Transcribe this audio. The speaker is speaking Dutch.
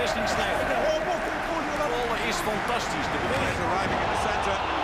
beslissing slecht. De rol is fantastisch. De beweging. Arriving in the center.